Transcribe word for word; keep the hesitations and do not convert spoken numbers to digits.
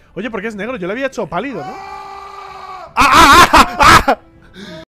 Oye, ¿por qué es negro? Yo le había hecho pálido, ¿no? ¡Ah, ah, ah!